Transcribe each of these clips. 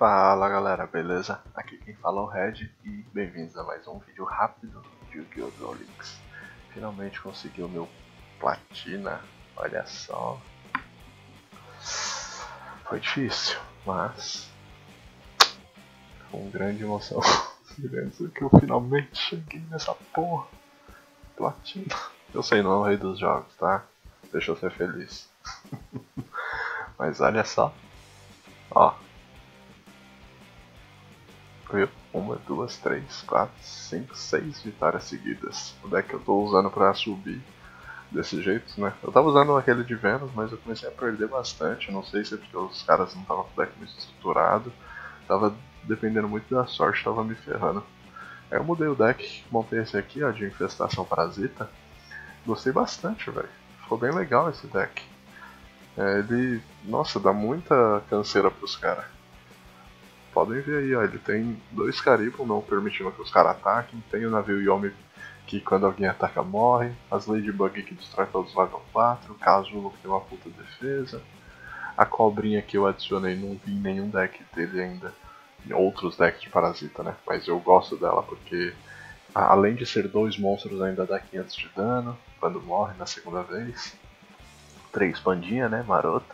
Fala galera, beleza? Aqui quem fala é o Red e bem-vindos a mais um vídeo rápido de Yu-Gi-Oh! Duel Links. Finalmente consegui o meu platina, olha só. Foi difícil, mas com grande emoção. Que eu finalmente cheguei nessa porra. Platina. Eu sei não, rei dos jogos, tá? Deixa eu ser feliz. Mas olha só. Ó. Viu? 1, 2, 3, 4, 5, 6 vitórias seguidas. O deck que eu tô usando pra subir desse jeito, né? Eu tava usando aquele de Vênus, mas eu comecei a perder bastante. Não sei se é porque os caras não estavam com o deck muito estruturado. Tava dependendo muito da sorte, tava me ferrando. Aí eu mudei o deck, montei esse aqui, ó, de Infestação Parasita. Gostei bastante, velho. Ficou bem legal esse deck. Ele, nossa, dá muita canseira pros caras. Podem ver aí, ó, ele tem 2 Caribou, não permitindo que os caras ataquem. Tem o navio Yomi, que quando alguém ataca morre. As Ladybug, que destrói todos os level 4. O Casulo, que tem uma puta defesa. A cobrinha que eu adicionei, não vi em nenhum deck dele ainda. Em outros decks de parasita, né? Mas eu gosto dela porque, além de ser 2 monstros, ainda dá 500 de dano quando morre na segunda vez. 3 pandinha, né? Marota.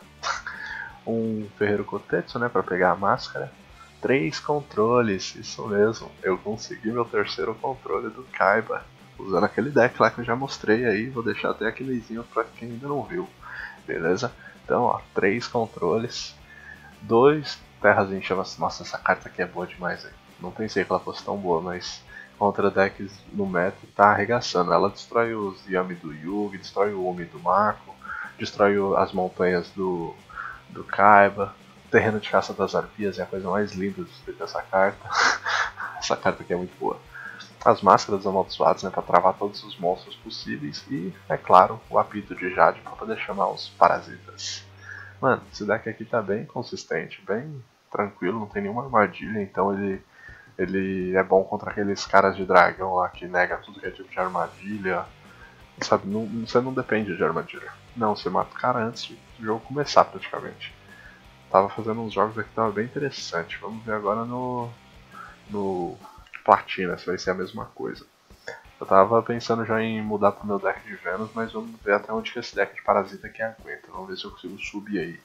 Um Ferreiro Kotetsu, né? Pra pegar a máscara. 3 controles, isso mesmo. Eu consegui meu terceiro controle do Kaiba. Usando aquele deck lá que eu já mostrei aí. Vou deixar até aquelezinho pra quem ainda não viu. Beleza? Então, ó, 3 controles. 2 terras em chamas. Nossa, essa carta aqui é boa demais, hein? Não pensei que ela fosse tão boa, mas contra decks no meta tá arregaçando. Ela destrói os Yami do Yugi, destrói o Umi do Mako, destrói as montanhas do Kaiba. Terreno de Caça das Arpias é a coisa mais linda de escrita dessa carta. Essa carta aqui é muito boa. As máscaras amaldiçoadas, né, para travar todos os monstros possíveis. E, é claro, o apito de Jade para poder chamar os parasitas. Mano, esse deck aqui tá bem consistente, bem tranquilo, não tem nenhuma armadilha, então ele é bom contra aqueles caras de dragão lá que nega tudo que é tipo de armadilha. Sabe, você não depende de armadilha. Não, você mata o cara antes do jogo começar praticamente. Tava fazendo uns jogos aqui que tava bem interessante. Vamos ver agora no Platina, se vai ser a mesma coisa. Eu tava pensando já em mudar pro meu deck de Vênus, mas vamos ver até onde que esse deck de Parasita aqui aguenta. Vamos ver se eu consigo subir aí.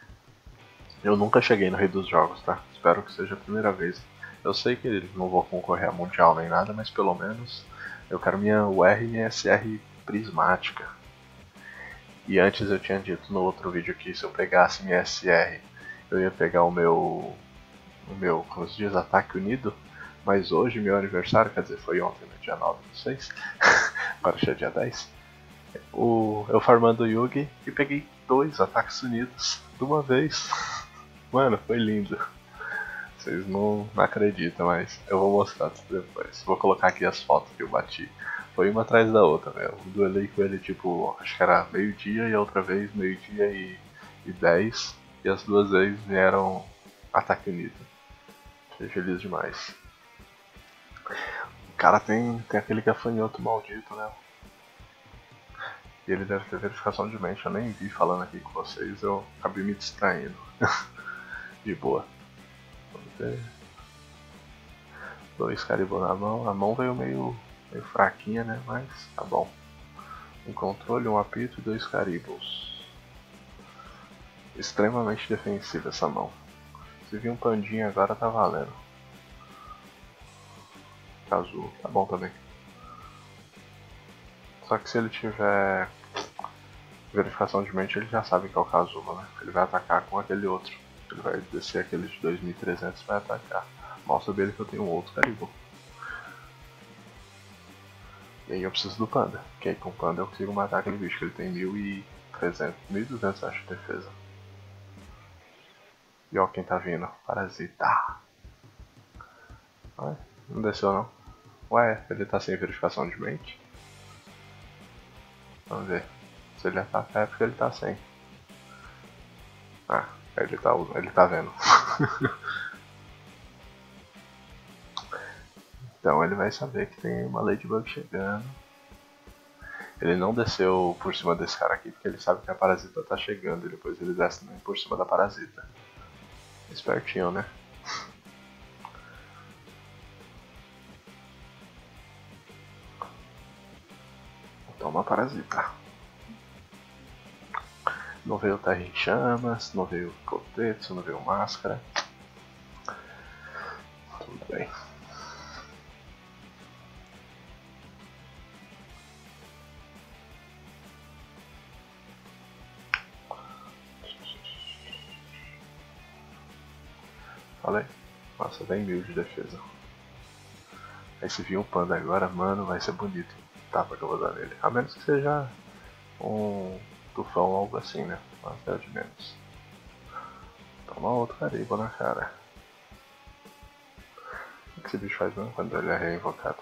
Eu nunca cheguei no Rei dos Jogos, tá? Espero que seja a primeira vez. Eu sei que não vou concorrer a Mundial nem nada, mas pelo menos eu quero minha UR e minha SR prismática. E antes eu tinha dito no outro vídeo que se eu pegasse minha SR, eu ia pegar o meu, como se diz, ataque unido. Mas hoje, meu aniversário, quer dizer, foi ontem, no dia 9 do 6, agora já é dia 10, eu farmando o Yugi e peguei 2 ataques unidos de uma vez. Mano, foi lindo. Vocês não acreditam, mas eu vou mostrar tudo depois. Vou colocar aqui as fotos que eu bati. Foi uma atrás da outra, velho. Eu duelei com ele tipo, acho que era meio-dia e a outra vez meio-dia e 10. E as duas vezes vieram ataque unido. Fiquei feliz demais. O cara tem aquele gafanhoto maldito, né? E ele deve ter verificação de mente. Eu nem vi falando aqui com vocês, eu acabei me distraindo. De boa. Vamos ver. 2 Caribou na mão. A mão veio meio fraquinha, né? Mas tá bom. Um controle, um apito e 2 Caribous. Extremamente defensiva essa mão. Se vir um pandinha agora tá valendo. Azul, tá bom também. Só que se ele tiver verificação de mente, ele já sabe que é o Kazuma, né? Ele vai atacar com aquele outro. Ele vai descer aquele de 2300 e vai atacar. Mal saber ele que eu tenho um outro Caribou. E aí eu preciso do Panda, que aí com o Panda eu consigo matar aquele bicho, que ele tem 1300, 1200 acho de defesa. E ó quem tá vindo, Parasita. Ué, não desceu não. Ué, ele tá sem verificação de mente? Vamos ver. Se ele atacar é porque ele tá sem. Ah, ele tá vendo. Então ele vai saber que tem uma Ladybug chegando. Ele não desceu por cima desse cara aqui porque ele sabe que a parasita tá chegando e depois ele desce também por cima da parasita. Espertinho, né? Toma parasita. Não veio Terra em Chamas, não veio Kotetsu, não veio Máscara. Tudo bem. Falei. Nossa, bem 1000 de defesa. Aí se vir um panda agora, mano, vai ser bonito. Tapa que eu vou dar nele. A menos que seja um tufão ou algo assim, né? Mas é o de menos. Toma outro caribo na cara. O que esse bicho faz mesmo quando ele é reinvocado?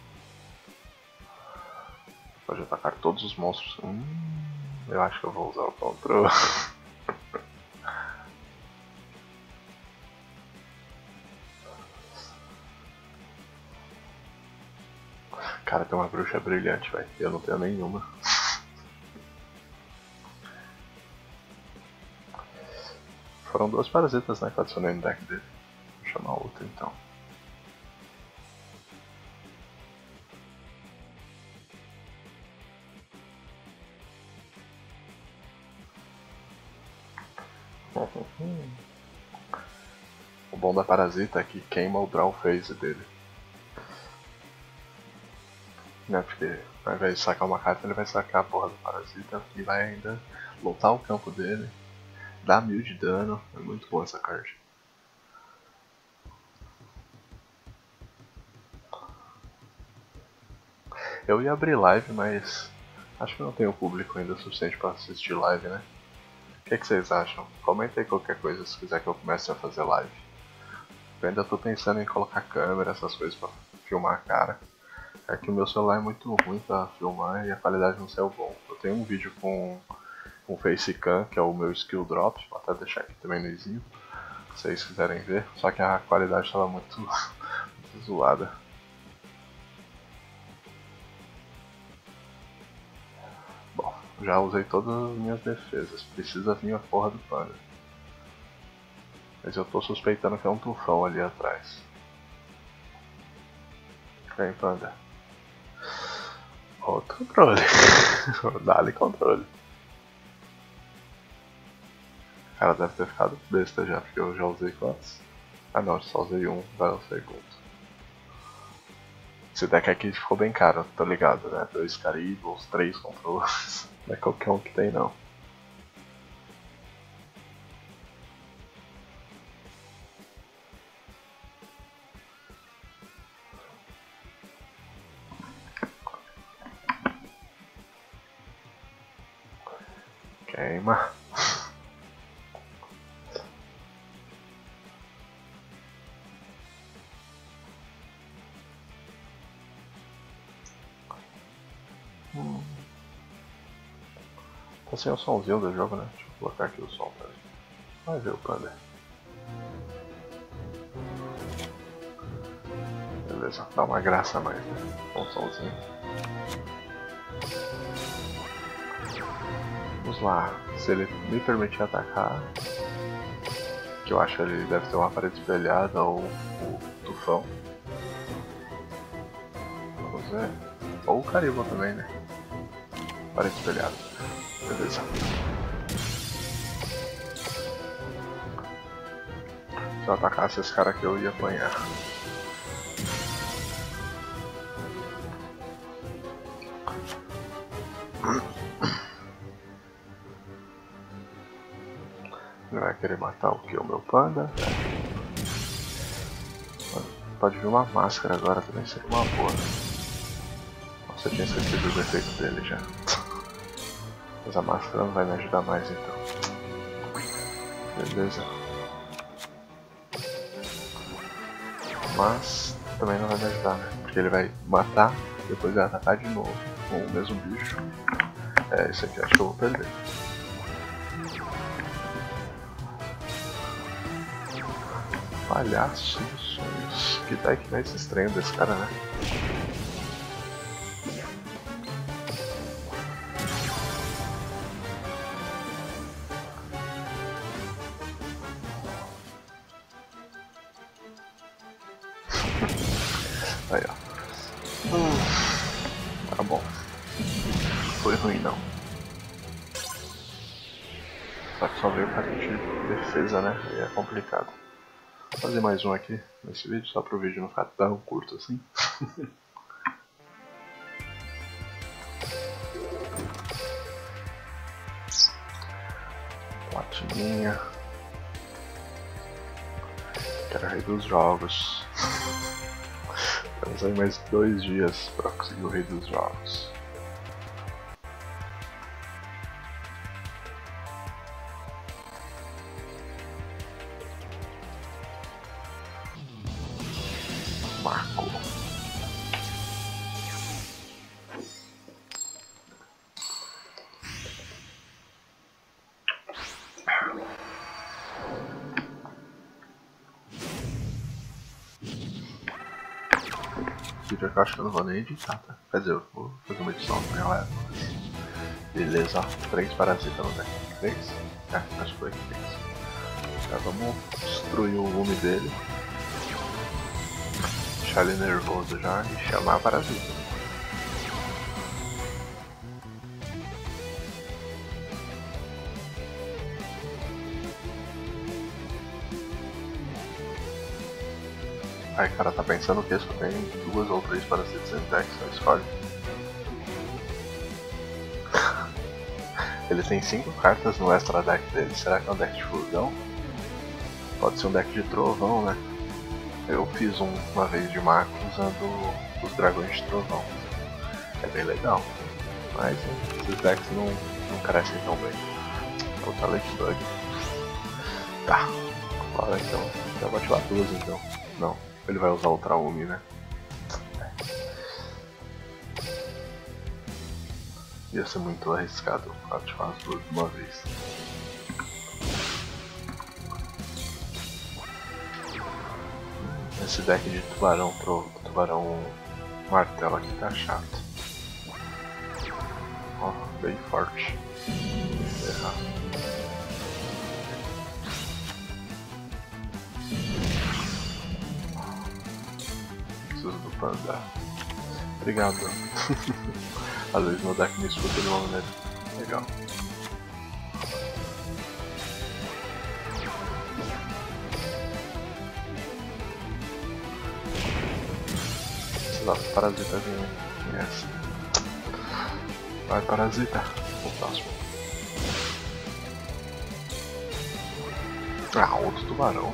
Pode atacar todos os monstros. Eu acho que eu vou usar o controle. Cara, tem uma bruxa brilhante, velho. Eu não tenho nenhuma. Foram 2 parasitas, né, que eu adicionei no deck dele. Vou chamar outra então. O bom da parasita é que queima o draw phase dele. Né, porque ao invés de sacar uma carta, ele vai sacar a porra do parasita e vai ainda lotar o campo dele. Dá 1000 de dano, é muito bom essa carta. Eu ia abrir live, mas acho que não tenho público ainda o suficiente para assistir live, né? O que vocês acham? Comenta aí qualquer coisa se quiser que eu comece a fazer live. Eu ainda tô pensando em colocar câmera, essas coisas pra filmar a cara. É que o meu celular é muito ruim pra filmar e a qualidade não saiu bom. Eu tenho um vídeo com facecam, que é o meu skill drop, vou até deixar aqui também no izinho, se vocês quiserem ver, só que a qualidade estava muito, muito zoada. Bom, já usei todas as minhas defesas, precisa vir a porra do panda. Mas eu tô suspeitando que é um tufão ali atrás. Vem, panda. Outro controle. Dá-lhe controle. O cara deve ter ficado besta já, porque eu já usei quantos? Ah não, só usei um, vai o segundo. Esse deck aqui ficou bem caro, tô ligado, né? 2 caribos, 3 controles. Não é qualquer um que tem não. Queima. Tá sem o somzinho do jogo, né? Deixa eu colocar aqui o som pra ele. Vai ver o panda. Beleza, dá uma graça a mais, né? Com o somzinho. Vamos lá, se ele me permitir atacar, que eu acho que ele deve ter uma parede espelhada ou o tufão. Vamos ver. Ou o caribo também, né? Parede espelhada. Beleza. Se eu atacasse esse cara aqui eu ia apanhar. Ele vai querer matar o que? O meu panda? Pode vir uma máscara agora também, seria uma boa. Nossa, eu tinha esquecido do efeito dele já. Mas a máscara não vai me ajudar mais então. Beleza. Mas também não vai me ajudar, né? Porque ele vai matar, depois vai atacar de novo com o mesmo bicho. É, esse aqui acho que eu vou perder. Palhaço dos sonhos. Que deck mais estranho desse cara, né? Aí, ó. Tá bom. foi ruim não. Só que só veio para de defesa, né? Aí é complicado. Vou fazer mais um aqui nesse vídeo, só para o vídeo não ficar tão curto assim. Platininha. Quero rei dos jogos. Temos aí mais 2 dias para conseguir o rei dos jogos. Marco. Vídeo que eu acho que eu não vou nem editar, tá? Quer dizer, eu vou fazer uma edição pra galera. Beleza, ó. 3 parasitas no deck. 3? É, acho que foi 3. Já vamos destruir o lume dele. Deixar ele nervoso já e chamar a parasita. Aí cara, tá pensando que esse tem 2 ou 3 parasitas em deck, só escolhe. Ele tem 5 cartas no extra deck dele, será que é um deck de fusão? Pode ser um deck de trovão, né? Eu fiz uma vez de Marco usando os dragões de trovão. É bem legal, mas esses decks não crescem tão bem. Outra Ladybug. Tá, bora então. Já vou ativar 2 então. Não, ele vai usar Ultra Umi, né? Ia ser muito arriscado ativar as 2 de uma vez. Esse deck de tubarão martelo aqui tá chato. Ó, bem forte. Errar. Preciso do panda. Obrigado. Às vezes meu deck me escuta de uma maneira legal. Parasitazinho. Yes. Vai, parasita. O próximo. Ah, outro tubarão.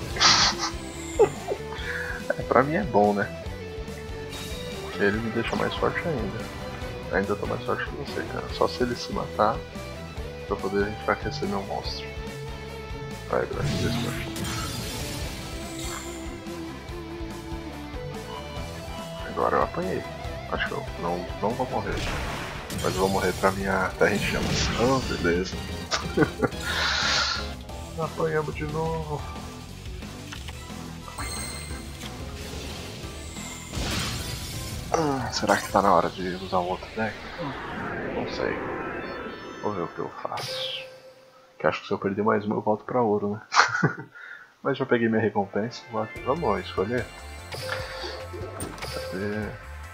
Pra mim é bom, né? Ele me deixa mais forte ainda. Ainda tô mais forte que você, cara. Só se ele se matar pra poder enfraquecer meu monstro. Vai, ele vai fazer isso. Agora eu apanhei. Acho que eu não vou morrer. Mas eu vou morrer pra minha terra em chamas. Oh, beleza. Apanhamos de novo. Será que tá na hora de usar um outro deck? Não sei. Vou ver o que eu faço. Que acho que se eu perder mais uma eu volto pra ouro, né? Mas já peguei minha recompensa. Vamos escolher. Cadê?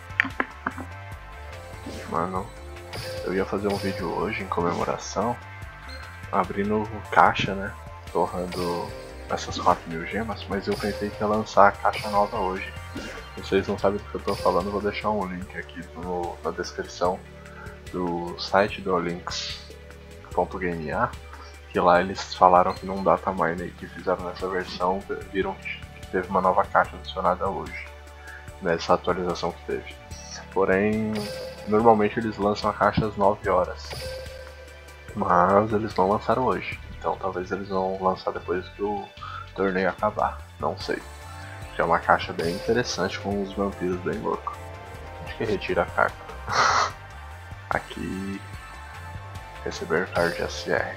Mano, eu ia fazer um vídeo hoje em comemoração, abrindo caixa, né? Torrando essas 4.000 gemas, mas eu pensei que ia lançar a caixa nova hoje. Se vocês não sabem do que eu tô falando, eu vou deixar um link aqui na descrição do site do Links.gma, que lá eles falaram que num dataminer que fizeram nessa versão, viram que teve uma nova caixa adicionada hoje, nessa atualização que teve. Porém, normalmente eles lançam a caixa às 9 horas, mas eles não lançaram hoje, então talvez eles vão lançar depois que o torneio acabar, não sei. É uma caixa bem interessante com uns vampiros bem loucos. Acho que retira a carta. Aqui, receber card SR.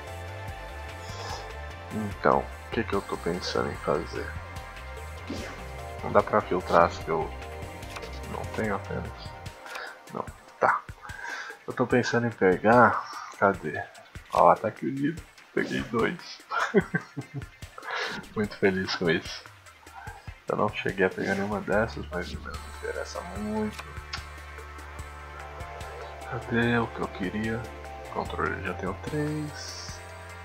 Então, o que eu tô pensando em fazer? Não dá pra filtrar as que eu não tenho apenas. Não, tá. Eu tô pensando em pegar. Cadê? Ó, tá aqui o livro. Peguei 2. Muito feliz com isso. Eu não cheguei a pegar nenhuma dessas, mas não me interessa muito. Cadê o que eu queria? Controle já tenho 3.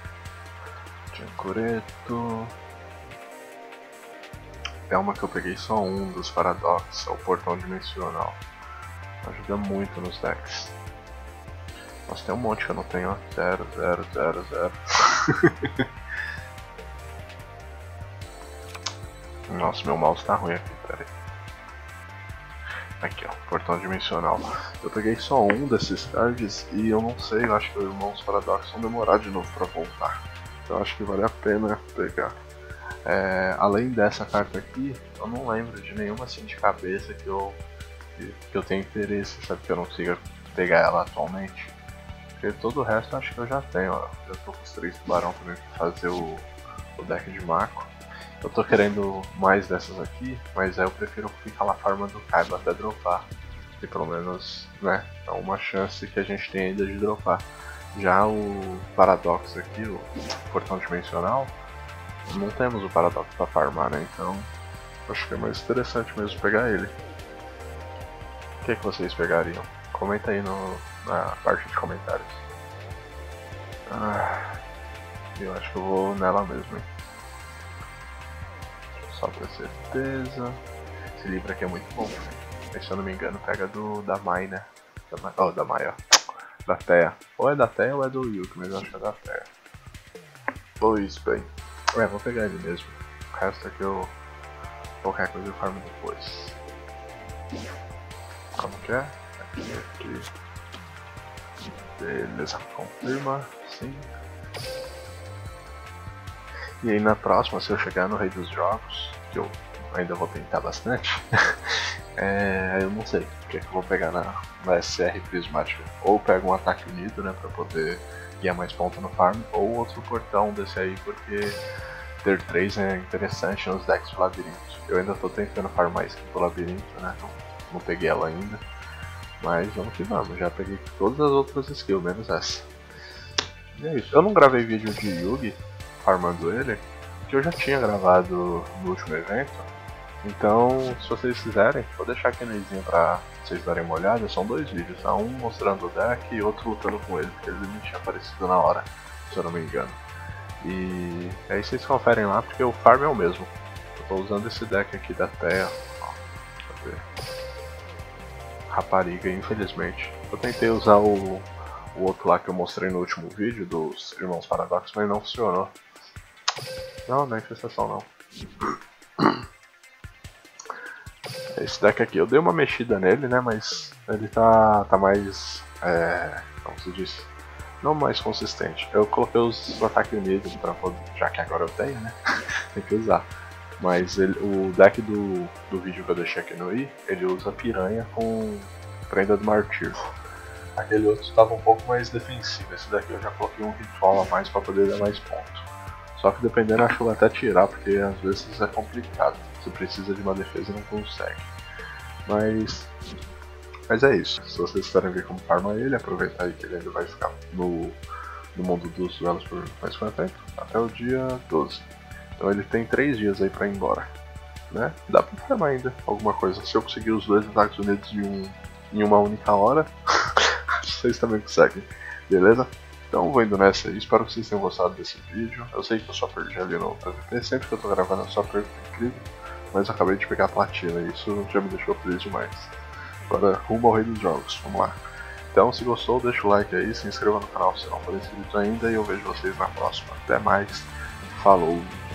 Tincureto. É uma que eu peguei só um dos paradoxos, é o portão dimensional. Ajuda muito nos decks. Nossa, tem um monte que eu não tenho, ó. 0, 0, 0, 0. Nossa, meu mouse tá ruim aqui, pera aí. Aqui ó, portão dimensional. Eu peguei só um desses cards e eu não sei, eu acho que os irmãos paradoxos vão demorar de novo pra voltar. Então eu acho que vale a pena pegar. Além dessa carta aqui, eu não lembro de nenhuma assim de cabeça que eu tenho interesse, sabe, que eu não consiga pegar ela atualmente. Porque todo o resto eu acho que eu já tenho, ó. Já tô com os 3 tubarão também pra fazer o deck de Mako. Eu tô querendo mais dessas aqui, mas aí eu prefiro ficar lá farmando Kaiba até dropar. Que pelo menos, né, é uma chance que a gente tem ainda de dropar. Já o Paradoxo aqui, o portão dimensional, não temos o Paradoxo pra farmar, né, então acho que é mais interessante mesmo pegar ele. O que vocês pegariam? Comenta aí na parte de comentários. Eu acho que eu vou nela mesmo, hein. Só pra certeza. Esse livro aqui é muito bom, né? Se eu não me engano, pega da Mai, né? Da Mai, ó. Da Teia. Ou é da Teia ou é do Yuki, mas eu acho que é da Teia. Pois bem. Vou pegar ele mesmo. O resto aqui eu... qualquer coisa eu farmo depois. Como que é? Aqui. Beleza, confirma. Sim. E aí na próxima, se eu chegar no Rei dos Jogos, que eu ainda vou tentar bastante, eu não sei o que eu vou pegar na SR prismática. Ou pego um ataque unido, né, pra poder ganhar mais ponto no farm, ou outro portão desse aí, porque ter 3 é interessante nos decks do labirinto. Eu ainda tô tentando farmar isso do labirinto, né, não peguei ela ainda, mas vamos que vamos, já peguei todas as outras skills, menos essa. E é isso, eu não gravei vídeo de Yugi farmando ele, que eu já tinha gravado no último evento. Então, se vocês quiserem, vou deixar aqui no izinho pra vocês darem uma olhada. São 2 vídeos, tá? Um mostrando o deck e outro lutando com ele, porque ele não tinha aparecido na hora, se eu não me engano. E aí vocês conferem lá, porque o farm é o mesmo. Eu tô usando esse deck aqui da Teia. Deixa eu ver. Rapariga, infelizmente. Eu tentei usar o outro lá que eu mostrei no último vídeo, dos Irmãos Paradoxos, mas não funcionou. Não é infestação não. Esse deck aqui, eu dei uma mexida nele, né, mas ele tá mais, como se diz, não mais consistente. Eu coloquei os ataques unidos pra poder, já que agora eu tenho, né, tem que usar. Mas o deck do vídeo que eu deixei aqui no i, ele usa piranha com prenda do martírio. Aquele outro estava um pouco mais defensivo, esse daqui eu já coloquei um ritual a mais pra poder dar mais ponto. Só que dependendo, acho que eu vou até tirar, porque às vezes é complicado. Você precisa de uma defesa e não consegue. Mas é isso. Se vocês querem ver como farma ele, aproveitar aí que ele ainda vai ficar no mundo dos duelos por mais quanto tempo? Até o dia 12. Então ele tem 3 dias aí pra ir embora. Né? Dá pra farmar ainda alguma coisa. Se eu conseguir os 2 ataques unidos em uma única hora, vocês também conseguem. Beleza? Então vou indo nessa aí, espero que vocês tenham gostado desse vídeo. Eu sei que eu só perdi ali no PVP, sempre que eu tô gravando eu só perco, é incrível. Mas eu acabei de pegar a platina e isso já me deixou feliz demais. Agora rumo ao Rei dos Jogos, vamos lá. Então se gostou, deixa o like aí, se inscreva no canal se não for inscrito ainda e eu vejo vocês na próxima. Até mais, falou!